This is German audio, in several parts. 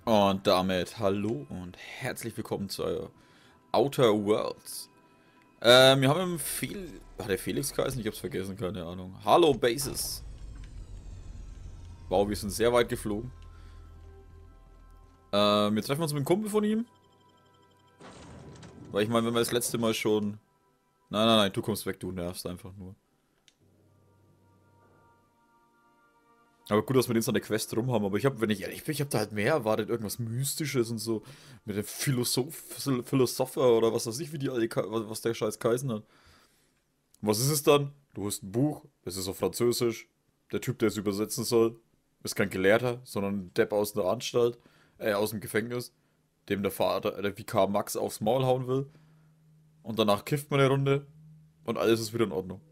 Und damit hallo und herzlich willkommen zu Outer Worlds. Wir haben im Hat der Felix geheißen? Ich hab's vergessen, keine Ahnung. Hallo Bases. Wow, wir sind sehr weit geflogen. Wir treffen uns mit einem Kumpel von ihm. Weil ich meine, wenn wir das letzte Mal schon... Nein, du kommst weg, du nervst einfach nur. Aber gut, dass wir jetzt an der Quest rum haben, aber ich habe, wenn ich ehrlich bin, ich habe da halt mehr erwartet, irgendwas Mystisches und so. Mit dem Philosopher oder was weiß ich, wie die alle, was der Scheiß geheißen hat. Was ist es dann? Du hast ein Buch, es ist auf Französisch. Der Typ, der es übersetzen soll, ist kein Gelehrter, sondern ein Depp aus der Anstalt, aus dem Gefängnis, dem der Vater, der Vikar Max aufs Maul hauen will. Und danach kifft man eine Runde und alles ist wieder in Ordnung.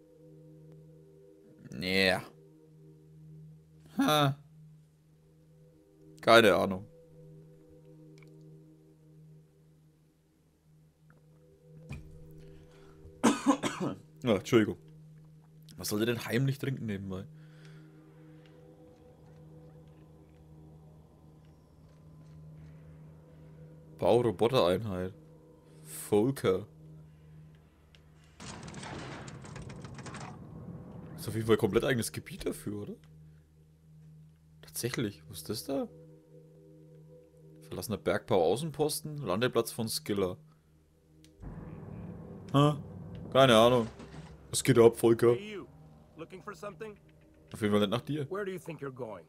Yeah. Ha. Keine Ahnung. Ja, Entschuldigung. Was soll der denn heimlich trinken nebenbei? Bau-Roboter-Einheit. Volker. Ist auf jeden Fall komplett eigenes Gebiet dafür, oder? Tatsächlich. Was ist das da? Verlassener Bergbau Außenposten. Landeplatz von Skiller. Ha? Keine Ahnung. Was geht ab, Volker? Hey, you. Looking for something? Auf jeden Fall nicht nach dir. Where do you think you're going?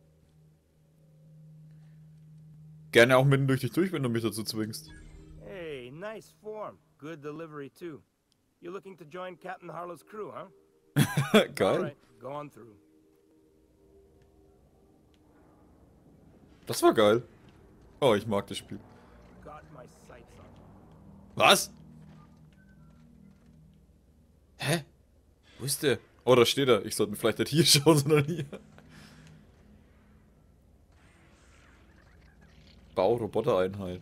Gerne auch mitten durch dich durch, wenn du mich dazu zwingst. Hey, nice form. Good delivery too. You looking to join Captain Harlow's crew, huh? All Geil. right, go on through. Das war geil. Oh, ich mag das Spiel. Got my sights on. Was? Hä? Wo ist der? Oh, da steht er. Ich sollte mir vielleicht nicht hier schauen, sondern hier. Bau-Roboter-Einheit.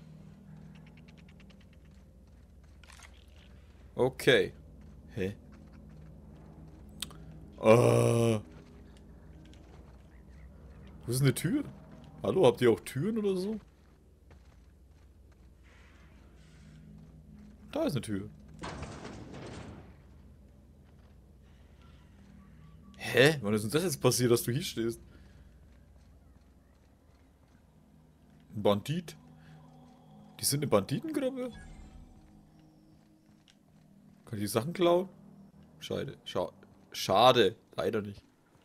Okay. Hä? Wo ist eine Tür? Hallo, habt ihr auch Türen oder so? Da ist eine Tür. Hä? Wann ist denn das jetzt passiert, dass du hier stehst? Ein Bandit? Die sind eine Banditengruppe? Kann ich die Sachen klauen? Schade. Leider nicht.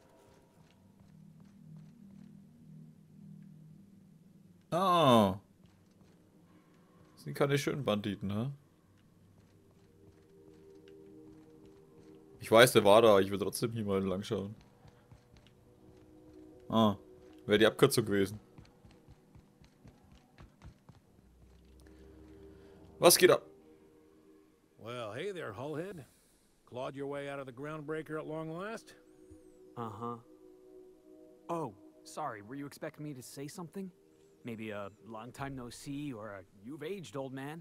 Ah. Das sind keine schönen Banditen, ne? Ich weiß, der war da. Ich will trotzdem hier mal lang schauen. Ah. Wäre die Abkürzung gewesen. Was geht ab? Well, hey there, Hullhead. Clawed your way out of the groundbreaker at long last? Uh-huh. Oh, sorry, were you expecting me to say something? Maybe a long time no see or a you've aged, old man?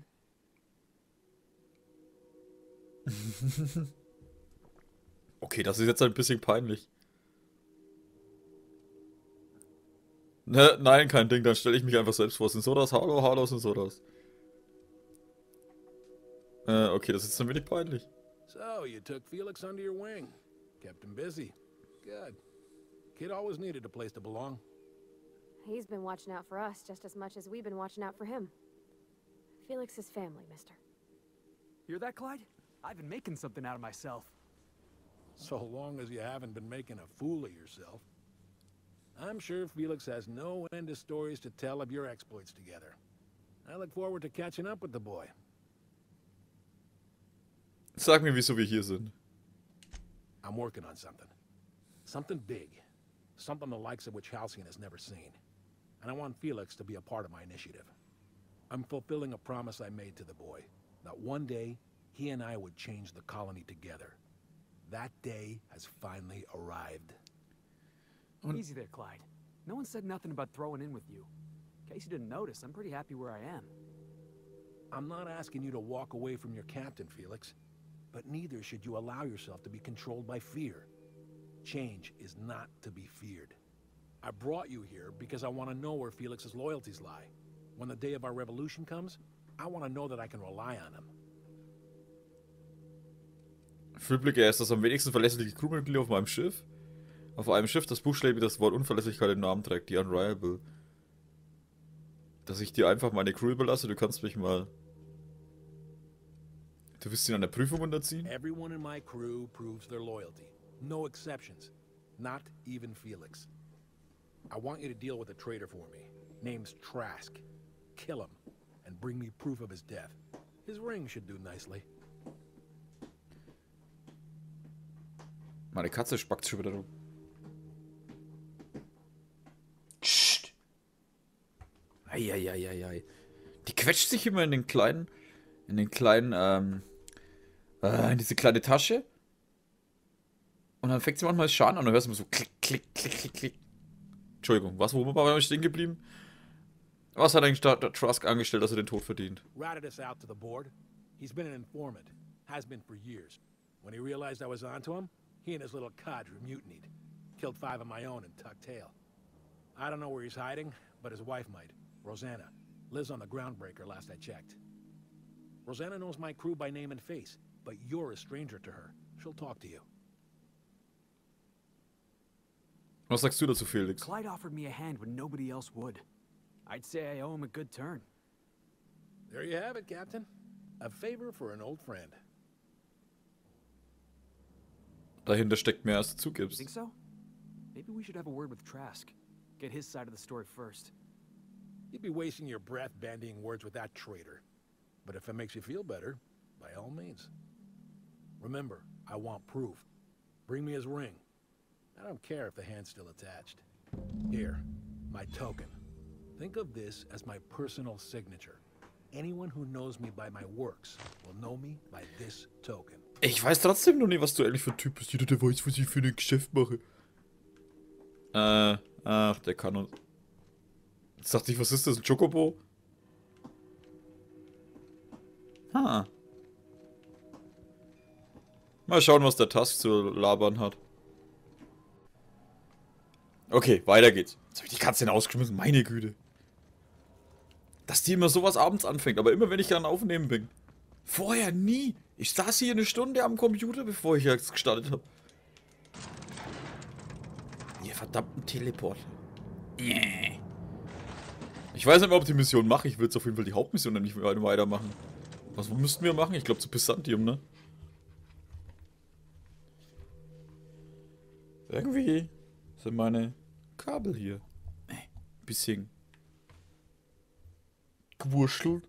Okay, das ist jetzt ein bisschen peinlich. Ne, nein, kein Ding, dann stelle ich mich einfach selbst vor. Sind so das? Hallo, hallo, sind so das. Okay, das ist jetzt ein wenig peinlich. So, you took Felix under your wing. Kept him busy. Good. Kid always needed a place to belong. He's been watching out for us just as much as we've been watching out for him. Felix is family, mister. Hear that, Clyde? I've been making something out of myself. So long as you haven't been making a fool of yourself. I'm sure Felix has no end of stories to tell of your exploits together. I look forward to catching up with the boy. Sag mir, wieso wir hier sind. I'm working on something. Something big. Something the likes of which Halcyon has never seen. And I want Felix to be a part of my initiative. I'm fulfilling a promise I made to the boy. That one day, he and I would change the colony together. That day has finally arrived. Easy there, Clyde. No one said nothing about throwing in with you. In case you didn't notice, I'm pretty happy where I am. I'm not asking you to walk away from your captain, Felix. But neither should you allow yourself to be controlled by fear. Change is not to be feared. I brought you here because I want to know where Felix's loyalties lie. When the day of our revolution comes, I want to know that I can rely on him. Fühlblick, er ist das am wenigsten verlässliche Crewmitglied auf meinem Schiff. Auf einem Schiff, das buchstäblich das Wort Unverlässlichkeit im Namen trägt, die Unreliable. Dass ich dir einfach meine Crew überlasse, du kannst mich mal... Du wirst ihn an der Prüfung unterziehen? Everyone in my crew proves their loyalty. No exceptions. Not even Felix. I want you to deal with a traitor for me. Name's Trask. Kill him, and bring me proof of his death. His ring should do nicely. Meine Katze spackt schon wieder rum. Psst. Eieieiei. Die quetscht sich immer in diese kleine Tasche. Und dann fängt sie manchmal Schaden an und hörst immer so klick, klick, klick, klick, klick. Entschuldigung, wo war ich stehen geblieben? Was hat eigentlich Trask angestellt, dass er den Tod verdient? Routed us out to the board. He's been an informant. Has been for years. When he realized I was onto him, he and his little cadre mutinied. Killed 5 of my own and tucked tail. I don't know where he's hiding, but his wife might. Rosanna. Lives on the Groundbreaker last I checked. Rosanna knows my crew by name and face, but you're a stranger to her. She'll talk to you. Was sagst du dazu, Felix? Clyde offered me a hand when nobody else would. I'd say I owe him a good turn. There you have it, Captain. A favor for an old friend. Dahinter steckt mehr, als du You zugibst. think so? Maybe we should have a word with Trask. Get his side of the story first. You'd be wasting your breath bandying words with that traitor. But if it makes you feel better, by all means. Remember, I want proof. Bring me his ring. I don't care if the hand's still attached. Here, my token. Think of this as my personal signature. Anyone who knows me by my works will know me by this token. Ich weiß trotzdem noch nicht, was du eigentlich für ein Typ bist. Jeder, der weiß, was ich für ein Geschäft mache. Ach, der kann uns... Jetzt dachte ich, was ist das, ein Chocobo? Mal schauen, was der Task zu labern hat. Okay, weiter geht's. Jetzt hab ich die Katze ausgeschmissen, meine Güte. Dass die immer sowas abends anfängt, aber immer wenn ich dann aufnehmen bin. Vorher nie. Ich saß hier eine Stunde am Computer, bevor ich jetzt gestartet habe. Ihr verdammten Teleport. Ich weiß nicht mehr, ob die Mission mache. Ich will jetzt auf jeden Fall die Hauptmission dann nicht mehr weitermachen. Was müssten wir machen? Ich glaube zu Byzantium, ne? Irgendwie sind meine Kabel hier. Bisschen gewurschtelt.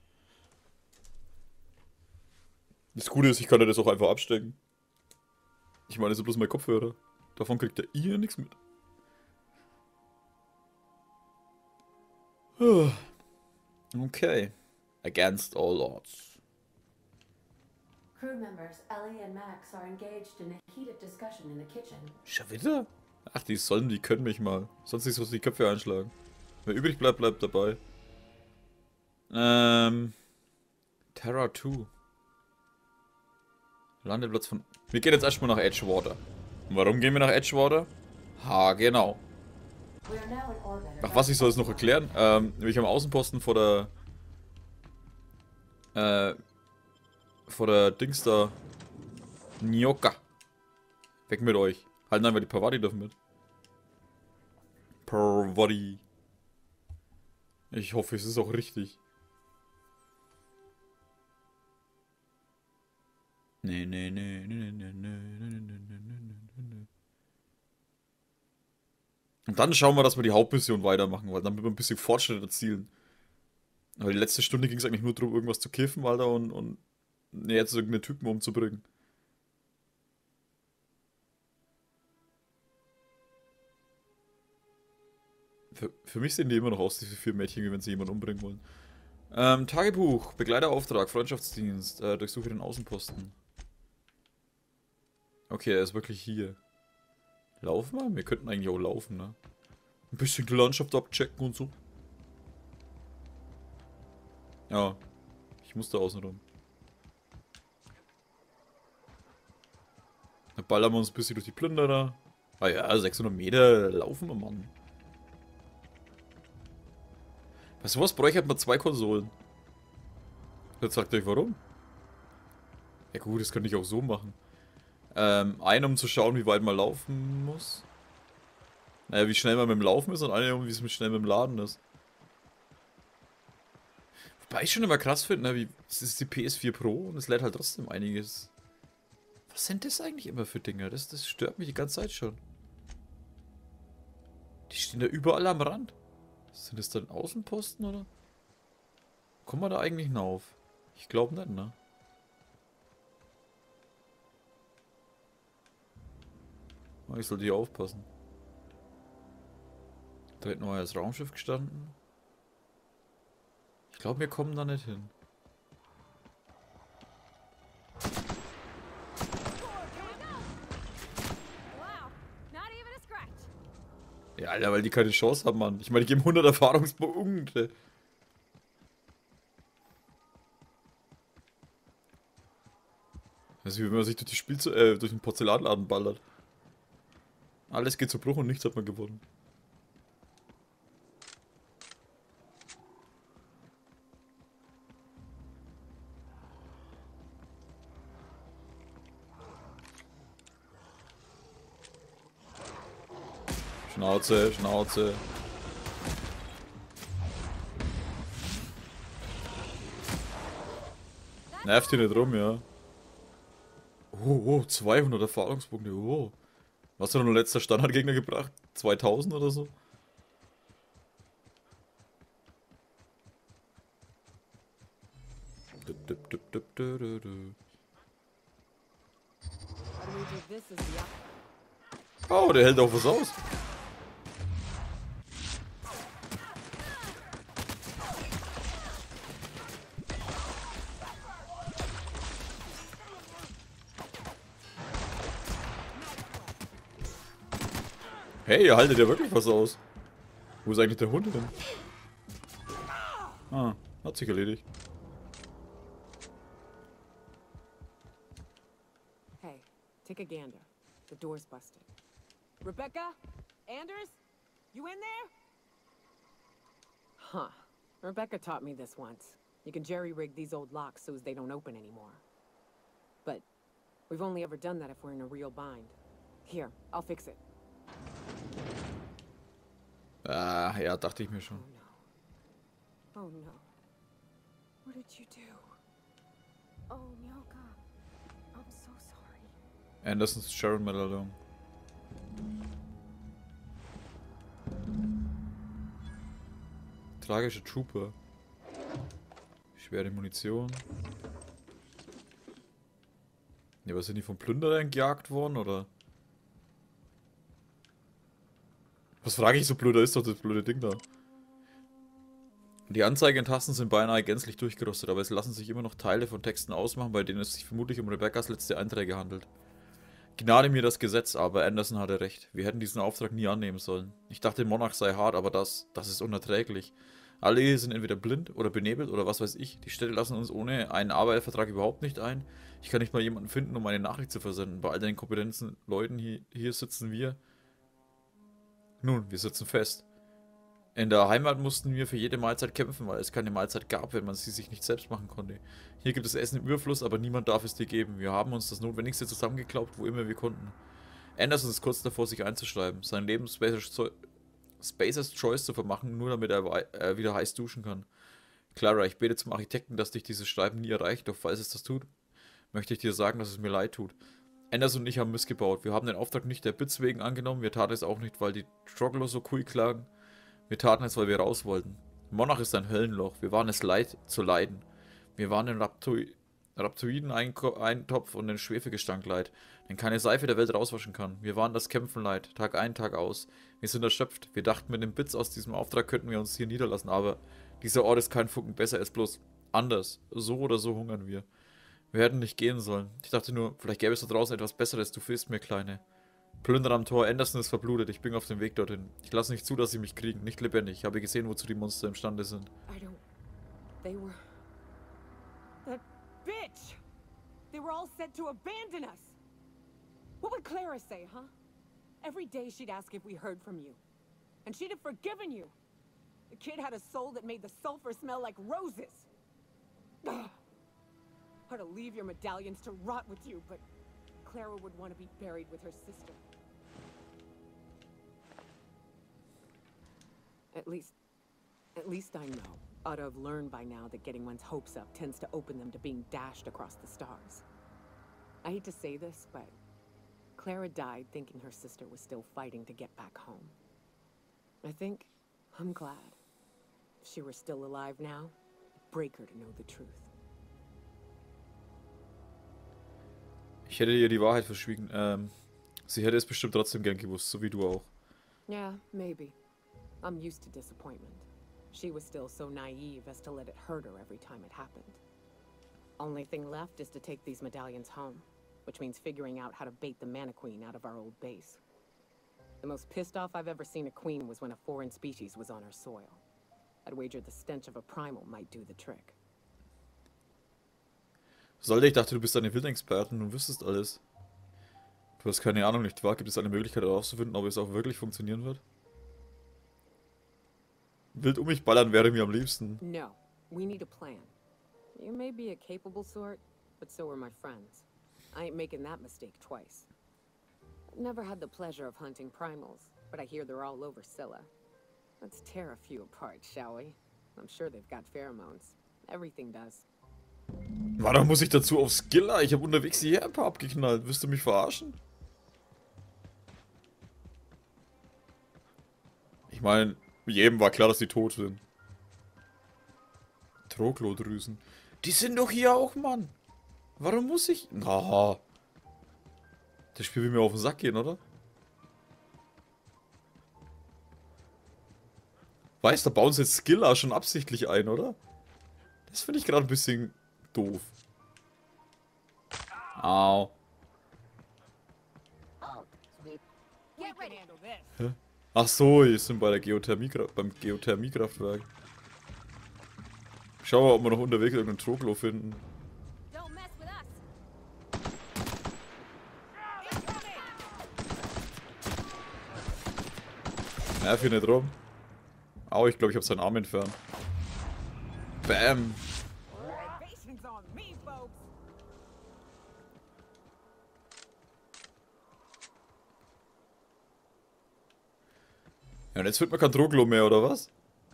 Das Gute ist, ich kann ja das auch einfach abstecken. Ich meine, das ist bloß mein Kopfhörer. Davon kriegt ihr nichts mit. Okay. Against all odds. Crew members Ellie and Max are engaged in a heated discussion in the kitchen. Schon wieder? Ach, die können mich mal. Sonst nicht so die Köpfe einschlagen. Wer übrig bleibt, bleibt dabei. Terra 2. Landeplatz von... Wir gehen jetzt erstmal nach Edgewater. Und warum gehen wir nach Edgewater? Ha, genau. We are now in orbit. Ach, was, ich soll es noch erklären? Nämlich am Außenposten vor der Dings da. Nyoka. Weg mit euch. Halt, nein, weil die Parvati dürfen mit. Parvati. Ich hoffe, es ist auch richtig. Nee. Und dann schauen wir, dass wir die Hauptmission weitermachen, weil dann wird man ein bisschen Fortschritt erzielen. Aber die letzte Stunde ging es eigentlich nur darum, irgendwas zu kiffen, Alter, und jetzt irgendeinen Typen umzubringen. Für mich sehen die immer noch aus, diese 4 Mädchen, wie wenn sie jemanden umbringen wollen. Tagebuch, Begleiterauftrag, Freundschaftsdienst, durchsuche den Außenposten. Okay, er ist wirklich hier. Laufen wir? Wir könnten eigentlich auch laufen, ne? Ein bisschen die Landschaft abchecken und so. Ja, ich muss da außen rum. Dann ballern wir uns ein bisschen durch die Plünderer. Ah ja, 600 Meter laufen wir, Mann. Bei sowas bräuchte man 2 Konsolen. Jetzt sagt euch warum. Ja gut, das könnte ich auch so machen. Eine, um zu schauen, wie weit man laufen muss. Naja, wie schnell man mit dem Laufen ist und eine, um wie es mit schnell mit dem Laden ist. Wobei ich schon immer krass finde, ne, wie, das ist die PS4 Pro und es lädt halt trotzdem einiges. Was sind das eigentlich immer für Dinger? Das stört mich die ganze Zeit schon. Die stehen da überall am Rand. Sind das dann Außenposten oder? Kommen wir da eigentlich hinauf? Ich glaube nicht, ne? Ich sollte hier aufpassen. Da hätte noch das Raumschiff gestanden. Ich glaube, wir kommen da nicht hin. Ja, Alter, weil die keine Chance haben, Mann. Ich meine, die geben 100 Erfahrungspunkte. Das ist wie wenn man sich durch die durch den Porzellanladen ballert. Alles geht zu Bruch und nichts hat man gewonnen. Schnauze, Schnauze. Nervt hier nicht rum, ja. Oh, 200 Erfahrungspunkte, oh. Was hat noch letzter Standardgegner gebracht? 2000 oder so? Oh, der hält auch was aus. Hey, ihr haltet ja wirklich was aus. Wo ist eigentlich der Hund denn? Ah, hat sich erledigt. Hey, take a gander. The door's busted. Rebecca? Anders? You in there? Huh. Rebecca taught me this once. You can jerry-rig these old locks so as they don't open anymore. But we've only ever done that if we're in a real bind. Here, I'll fix it. Ah, ja, dachte ich mir schon. Oh no. Oh no. What did you do? Oh, Nyoka. I'm so sorry. Andersons Sharon Medaillon. Tragische Trooper. Schwere Munition. Ja, was sind die vom Plünderern gejagt worden, oder? Was frage ich so blöd? Da ist doch das blöde Ding da. Die Anzeigentasten sind beinahe gänzlich durchgerostet, aber es lassen sich immer noch Teile von Texten ausmachen, bei denen es sich vermutlich um Rebeccas letzte Einträge handelt. Gnade mir das Gesetz, aber Anderson hatte recht. Wir hätten diesen Auftrag nie annehmen sollen. Ich dachte, Monarch sei hart, aber das ist unerträglich. Alle hier sind entweder blind oder benebelt oder was weiß ich. Die Städte lassen uns ohne einen Arbeitsvertrag überhaupt nicht ein. Ich kann nicht mal jemanden finden, um eine Nachricht zu versenden. Bei all den kompetenten Leuten hier sitzen wir. Nun, wir sitzen fest. In der Heimat mussten wir für jede Mahlzeit kämpfen, weil es keine Mahlzeit gab, wenn man sie sich nicht selbst machen konnte. Hier gibt es Essen im Überfluss, aber niemand darf es dir geben. Wir haben uns das Notwendigste zusammengeklaubt, wo immer wir konnten. Anderson ist kurz davor, sich einzuschreiben, sein Leben Spacer's Choice zu vermachen, nur damit er wieder heiß duschen kann. Clara, ich bete zum Architekten, dass dich dieses Schreiben nie erreicht, doch falls es das tut, möchte ich dir sagen, dass es mir leid tut. Anderson und ich haben missgebaut. Wir haben den Auftrag nicht der Bits wegen angenommen, wir taten es auch nicht, weil die Troglodyte so cool klagen. Wir taten es, weil wir raus wollten. Monarch ist ein Höllenloch, wir waren es leid zu leiden. Wir waren den Raptoiden-Eintopf und den Schwefelgestank leid, den keine Seife der Welt rauswaschen kann. Wir waren das Kämpfen leid, Tag ein, Tag aus. Wir sind erschöpft, wir dachten, mit den Bits aus diesem Auftrag könnten wir uns hier niederlassen, aber dieser Ort ist kein Funken besser, er ist bloß anders. So oder so hungern wir. Wir hätten nicht gehen sollen. Ich dachte nur, vielleicht gäbe es da draußen etwas Besseres, du fehlst mir, Kleine. Plünder am Tor, Anderson ist verblutet, ich bin auf dem Weg dorthin. Ich lasse nicht zu, dass sie mich kriegen, nicht lebendig. Ich habe gesehen, wozu die Monster imstande sind. They were... That bitch! They were all set to abandon us! What would Clara say, huh? Every day she'd ask if we heard from you. And she'd have forgiven you. The kid had a soul that made the sulfur smell like roses. Ugh. Or to leave your medallions to rot with you, but Clara would want to be buried with her sister. At least I know. Ought to have learned by now that getting one's hopes up tends to open them to being dashed across the stars. I hate to say this, but Clara died thinking her sister was still fighting to get back home. I think I'm glad. If she were still alive now, it'd break her to know the truth. Ich hätte ihr die Wahrheit verschwiegen. Sie hätte es bestimmt trotzdem gern gewusst, so wie du auch. Yeah, maybe. I'm used to disappointment. She was still so naive as to let it hurt her every time it happened. Only thing left is to take these medallions home, which means figuring out how to bait the Mana Queen out of our old base. The most pissed off I've ever seen a queen was when a foreign species was on her soil. I'd wager the stench of a primal might do the trick. Sollte, ich dachte, du bist eine Wildexpertin und wüsstest alles. Du hast keine Ahnung, nicht wahr? Gibt es eine Möglichkeit herauszufinden, ob es auch wirklich funktionieren wird? Wild um mich ballern wäre mir am liebsten. No, we need a plan. You may be a capable sort, but so are my friends. I ain't making that mistake twice. I've never had the pleasure of hunting primals, but I hear they're all over Scylla. Let's tear a few apart, shall we? I'm sure they've got pheromones. Everything does. Warum muss ich dazu auf Skilla? Ich habe unterwegs hierher ein paar abgeknallt. Willst du mich verarschen? Ich meine, jedem war klar, dass die tot sind. Troglodrüsen. Die sind doch hier auch, Mann. Warum muss ich... Na. Das Spiel will mir auf den Sack gehen, oder? Weißt du, da bauen sie jetzt Skilla schon absichtlich ein, oder? Das finde ich gerade ein bisschen doof. Au. Hä? Ach so, wir sind bei der beim Geothermiekraftwerk. Schauen wir mal, ob wir noch unterwegs irgendeinen Troglo finden. Nerv hier nicht rum. Au, ich glaube, ich habe seinen Arm entfernt. Bam. Ja, und jetzt wird mir kein Troglo mehr, oder was?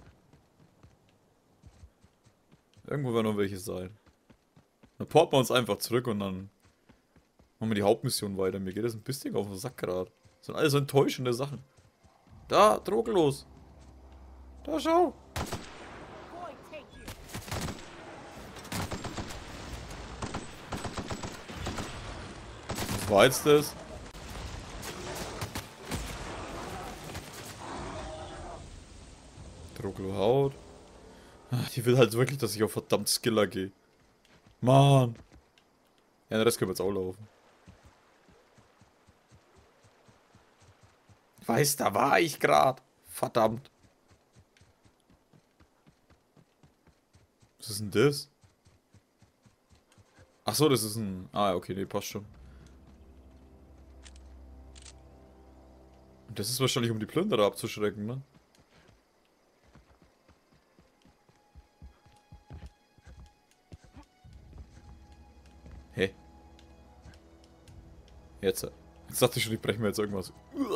Irgendwo werden noch welche sein. Dann porten wir uns einfach zurück und dann machen wir die Hauptmission weiter. Mir geht das ein bisschen auf den Sack gerade. Das sind alles so enttäuschende Sachen. Da, Troglos. Da, schau. Was war jetzt das? Troglo Haut. Die will halt wirklich, dass ich auf verdammt Skilla gehe. Mann. Ja, den Rest können wir jetzt auch laufen. Ich weiß, da war ich gerade. Verdammt. Was ist denn das? Ach so, das ist ein... Ah, okay, nee, passt schon. Und das ist wahrscheinlich, um die Plünderer abzuschrecken, ne? Hä? Jetzt dachte ich schon, ich breche mir jetzt irgendwas.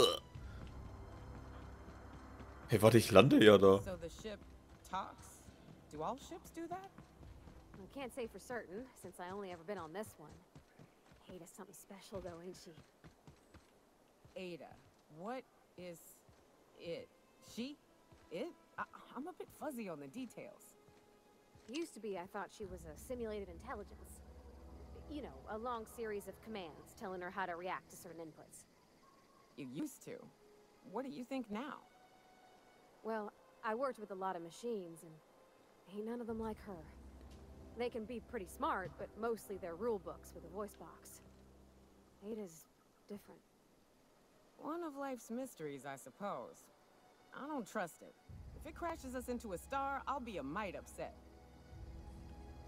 Hey, warte, ich lande ja da. So the ship talks? Do all ships do that? I can't say for certain, since I only ever been on this one. Ada's something special though, ain't she? Ada, what is it? She? It? I'm a bit fuzzy on the details. Used to be I thought she was a simulated intelligence. You know, a long series of commands telling her how to react to certain inputs. You used to. What do you think now? Well, I worked with a lot of machines, and ain't none of them like her. They can be pretty smart, but mostly they're rule books with a voice box. Ada's different. One of life's mysteries, I suppose. I don't trust it. If it crashes us into a star, I'll be a mite upset.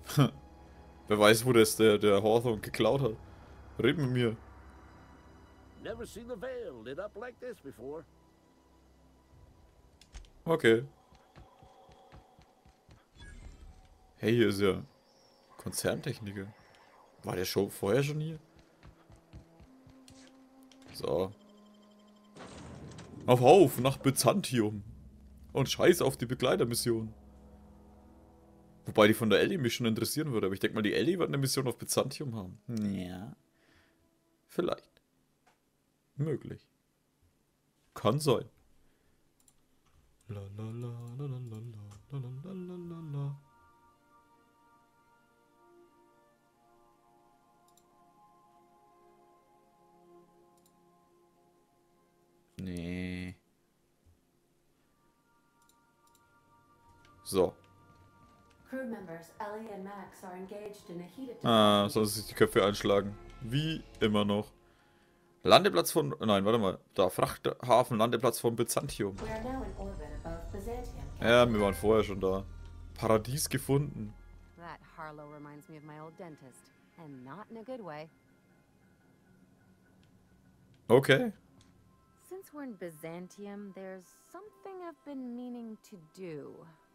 Wer weiß, wo das der Hawthorne geklaut hat. Red mit mir. Never seen the Vale lit up like this before. Okay. Hey, hier ist ja Konzerntechniker. War der Show vorher schon hier? So. Auf, nach Byzantium. Und scheiß auf die Begleitermission. Wobei die von der Ellie mich schon interessieren würde. Aber ich denke mal, die Ellie wird eine Mission auf Byzantium haben. Ja. Vielleicht. Möglich. Kann sein. La la la la la la la la la la la. Nee. So. Crew members Ellie and Max are engaged in a heated Ah, soll sich die Köpfe einschlagen. Wie immer noch. Landeplatz von... Nein, warte mal. Da, Frachthafen, Landeplatz von Byzantium. We are now in orbit above Byzantium. Ja, wir waren vorher schon da. Paradies gefunden. That Harlow reminds me of my old dentist. And not in a good way. Okay. Since we're in Byzantium, there's something I've been meaning to do.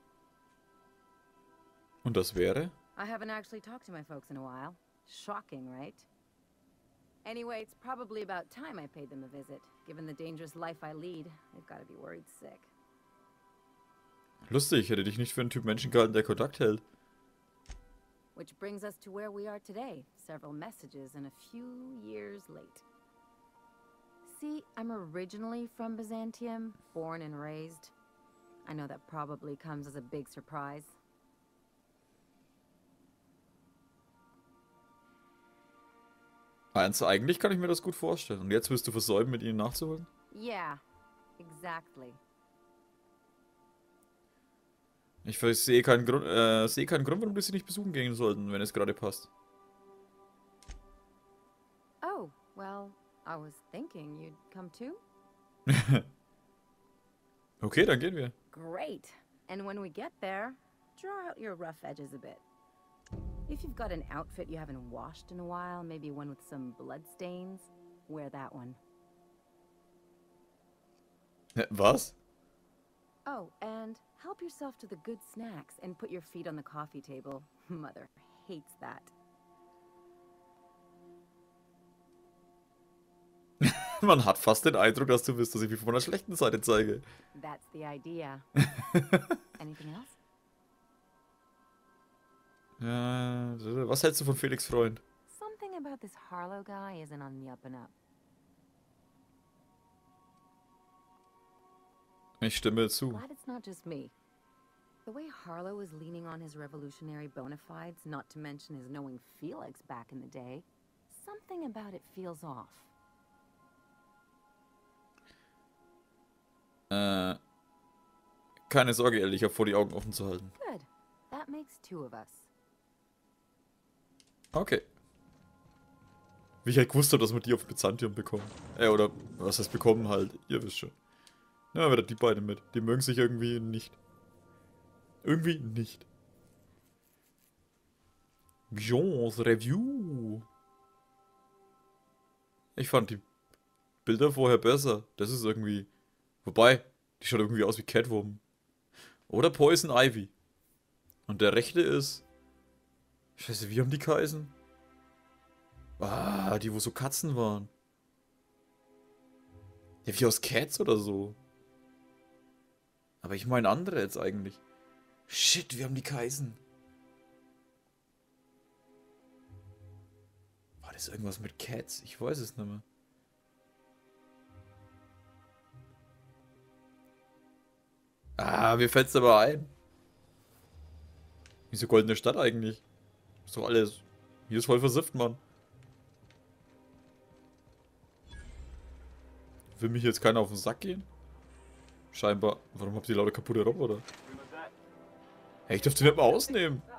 Und das wäre? I haven't actually talked to my folks in a while. Shocking, right? Anyway, it's probably about time I paid them a visit. Given the dangerous life I lead, they've got to be worried sick. Lustig, hätte dich nicht für einen Typ Menschen gehalten, der Kontakt hält. Which brings us to where we are today. Several messages and a few years late. See, I'm originally from Byzantium, born and raised. I know that probably comes as a big surprise. Also eigentlich kann ich mir das gut vorstellen. Und jetzt wirst du versäumen, mit ihnen nachzuholen? Yeah, exactly. Ich sehe keinen Grund, warum wir sie nicht besuchen gehen sollten, wenn es gerade passt. Oh, well, I was thinking you'd come too? Okay, dann gehen wir. Great. And when we get there, draw out your rough edges a bit. If you've got an outfit you haven't washed in a while, maybe one with some blood stains, wear that one. Was? Oh, and help yourself to the good snacks and put your feet on the coffee table. Mother hates that. Man hat fast den Eindruck, dass du willst, dass ich mich von der schlechten Seite zeige. That's the idea. Anything else? Was hältst du von Felix Freund? Something about this Harlow guy isn't on the up and up. Ich stimme zu. Glad it's not just me. The way Harlow is leaning on his revolutionary bona fides, not to mention his knowing Felix back in the day, something about it feels off. Keine Sorge, Ellie, ich habe vor, die Augen offen zu halten. Good. That makes two of us. Okay. Wie ich halt gewusst habe, dass wir die auf Byzantium bekommen. Oder was heißt bekommen halt. Ihr wisst schon. Ja, wieder die beiden mit. Die mögen sich irgendwie nicht. Irgendwie nicht. Jones Review. Ich fand die Bilder vorher besser. Das ist irgendwie... Wobei, die schaut irgendwie aus wie Catwoman. Oder Poison Ivy. Und der rechte ist... Scheiße, wie haben die geheißen? Ah, die wo so Katzen waren. Ja, wie aus Cats oder so. Aber ich meine andere jetzt eigentlich. Shit, wie haben die geheißen? War das irgendwas mit Cats? Ich weiß es nicht mehr. Ah, mir fällt's aber ein. Wieso goldene Stadt eigentlich? Ist doch alles... Hier ist voll versifft, Mann. Will mich jetzt keiner auf den Sack gehen? Scheinbar. Warum habt ihr lauter kaputte Roboter? Hey, ich darf die nicht mal ausnehmen.